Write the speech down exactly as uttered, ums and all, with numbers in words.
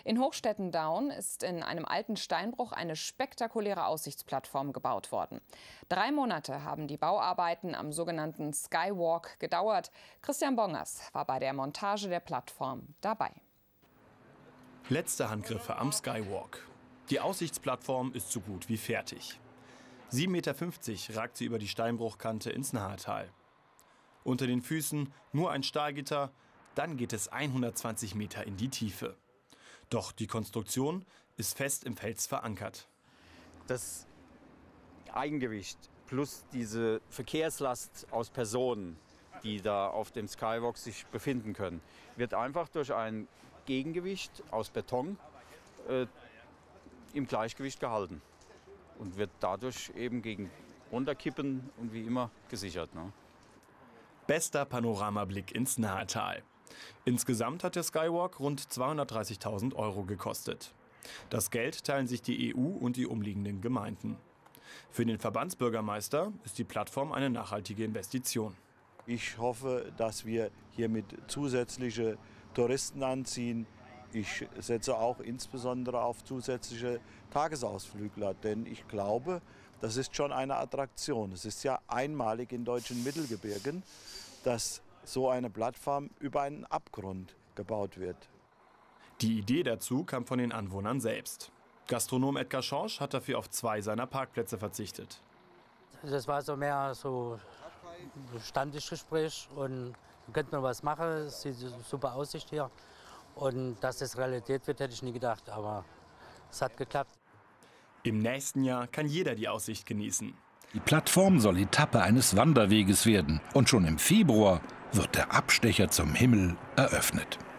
In Hochstetten-Daun ist in einem alten Steinbruch eine spektakuläre Aussichtsplattform gebaut worden. Drei Monate haben die Bauarbeiten am sogenannten Skywalk gedauert. Christian Bongers war bei der Montage der Plattform dabei. Letzte Handgriffe am Skywalk. Die Aussichtsplattform ist so gut wie fertig. sieben Meter fünfzig ragt sie über die Steinbruchkante ins Nahetal. Unter den Füßen nur ein Stahlgitter, dann geht es hundertzwanzig Meter in die Tiefe. Doch die Konstruktion ist fest im Fels verankert. Das Eigengewicht plus diese Verkehrslast aus Personen, die da auf dem Skywalk sich befinden können, wird einfach durch ein Gegengewicht aus Beton äh, im Gleichgewicht gehalten und wird dadurch eben gegen Runterkippen und wie immer gesichert. Ne? Bester Panoramablick ins Nahetal. Insgesamt hat der Skywalk rund zweihundertdreißigtausend Euro gekostet. Das Geld teilen sich die E U und die umliegenden Gemeinden. Für den Verbandsbürgermeister ist die Plattform eine nachhaltige Investition. Ich hoffe, dass wir hiermit zusätzliche Touristen anziehen. Ich setze auch insbesondere auf zusätzliche Tagesausflügler, denn ich glaube, das ist schon eine Attraktion. Es ist ja einmalig in deutschen Mittelgebirgen, dass so eine Plattform über einen Abgrund gebaut wird. Die Idee dazu kam von den Anwohnern selbst. Gastronom Edgar Schorsch hat dafür auf zwei seiner Parkplätze verzichtet. Das war so mehr so ein Stammtischgespräch und da könnte man was machen. Es sieht eine super Aussicht hier. Und dass das Realität wird, hätte ich nie gedacht, aber es hat geklappt. Im nächsten Jahr kann jeder die Aussicht genießen. Die Plattform soll Etappe eines Wanderweges werden und schon im Februar wird der Abstecher zum Himmel eröffnet.